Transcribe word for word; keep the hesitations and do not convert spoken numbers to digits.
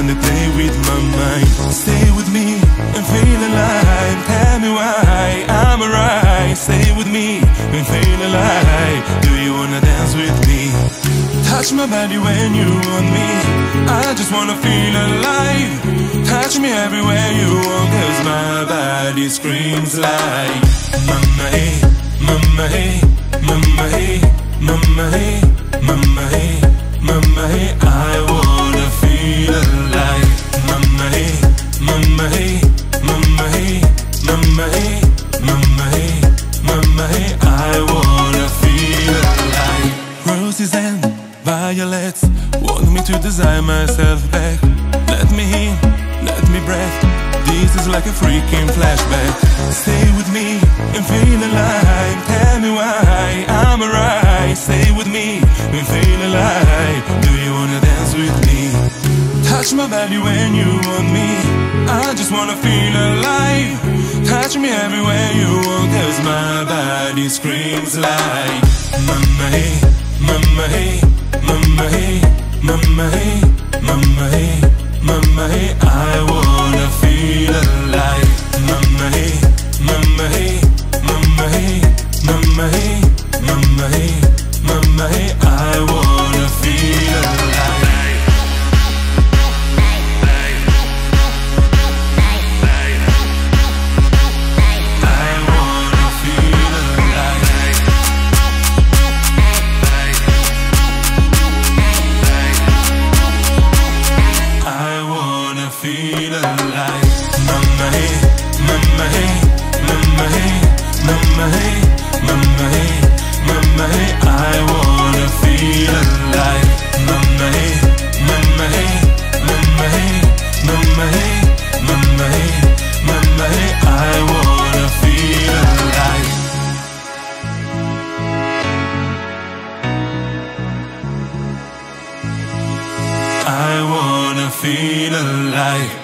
when they play with my mind. Stay with me and feel alive. Tell me why I'm alright. Stay with me and feel alive. Do you wanna dance with me? Touch my body when you want me. I just wanna feel alive. Touch me everywhere you want, cause my body screams like Mama hey, Mama hey, Mama hey, Mama hey, Mama hey, Mama hey. I wanna feel alive. Mama hey, Mama hey, Mama hey, Mama hey, Mama hey, Mama hey. I wanna feel alive. Roses and violets want me to desire myself back. Let me in, let me breath. This is like a freaking flashback. Stay with me and feel alive. Tell me why I'm alright. Stay with me and feel alive. Do you wanna dance with me? Touch my body when you want me. I just wanna feel alive. Touch me everywhere you want, cause my body screams like Mama hey, Mama hey, Mama hey, Mama hey, Mama hey, Mama hey. I wanna feel alive. Mama hey, Mama hey, Mama hey, Mama hey, Mama hey, Mama hey. I wanna feel alive. Feel alive. Mama hey, Mama hey, Mama hey, Mama hey, Mama hey, Mama hey. I wanna feel alive. Mama hey, Mama hey, Mama hey, Mama hey, Mama hey, Mama hey. I wanna feel alive. I wanna feel alive.